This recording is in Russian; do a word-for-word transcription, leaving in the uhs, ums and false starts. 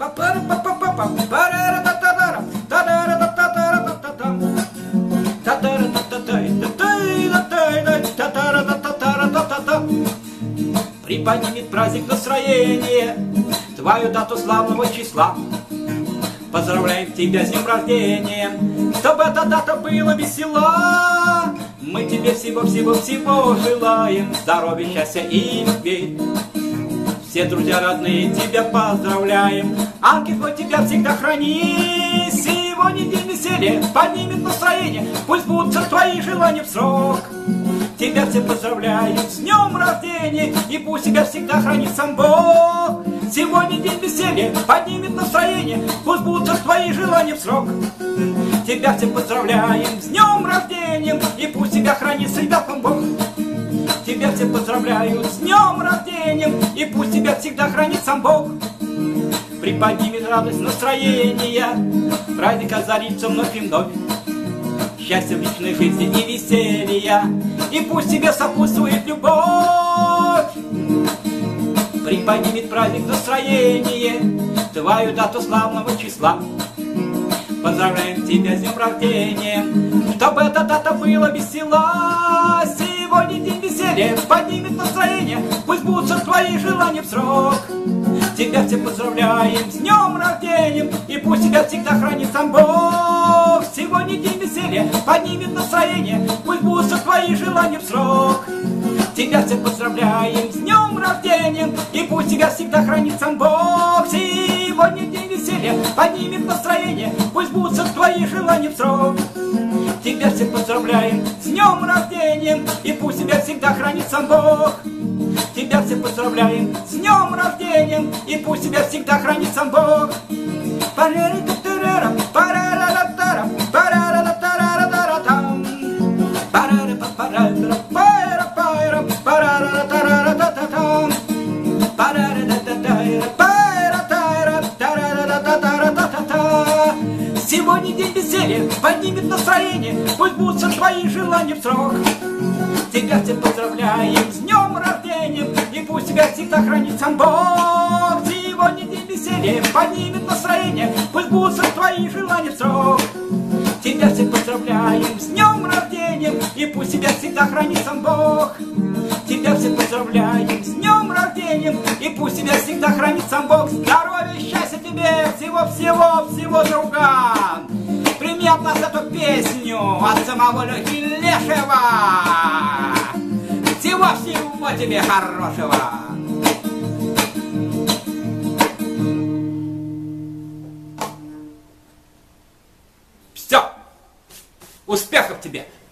Приподнимет праздник настроение, твою дату славного числа. Поздравляем тебя с днем рождения, чтобы эта дата была весела. Мы тебе всего-всего-всего желаем здоровья, счастья и любви. Все друзья родные тебя поздравляем, ангел хоть тебя всегда храни. Сегодня день веселья, поднимет настроение, пусть будут твои желания в срок. Тебя все поздравляем с днем рождения, и пусть тебя всегда хранит сам Бог. Сегодня день веселья, поднимет настроение, пусть будут твои желания в срок. Тебя все поздравляем с днем рождения, и пусть тебя хранит всегда сам Бог. Тебя все поздравляют с днем рождения, и пусть тебя всегда хранит сам Бог. Приподнимет радость настроения, праздник озарится вновь и вновь. Счастье в личной жизни и веселья, и пусть тебе сопутствует любовь. Приподнимет праздник настроение, твою дату славного числа. Поздравляем тебя с днем рождения, чтобы эта дата была весела. Сегодня день веселья, поднимет настроение, пусть будут твои желания в срок. Тебя все поздравляем с днем рождения, и пусть тебя всегда хранит сам Бог. Сегодня день веселья, поднимет настроение, пусть будут твои желания в срок. Тебя все поздравляем с днем рождения, и пусть тебя всегда хранит сам Бог. Сегодня день веселья, поднимет настроение, пусть будут твои желания в срок. Тебя все поздравляем с днем рождения, и пусть тебя всегда хранит сам Бог. Тебя все поздравляем с днем рождения, и пусть тебя всегда хранит сам Бог. Сегодня день веселья, поднимет настроение, пусть будут твои желания в срок. Тебя все поздравляем с днем рождения, и пусть тебя всегда хранит сам Бог. Сегодня день веселья, поднимет настроение, пусть будут твои желания в срок. Тебя все поздравляем с днем рождения, и пусть тебя всегда хранит сам Бог. Тебя все поздравляем с днем рождения, и пусть тебя всегда хранит сам Бог. Здоровья, счастья тебе, всего-всего-всего, друган. Прими от нас эту песню от самого Лехи Лешева. Всего-всего тебе хорошего. Все. Успехов тебе.